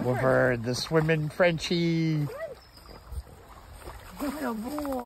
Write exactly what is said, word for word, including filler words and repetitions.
with her, the swimming Frenchie. What a boy.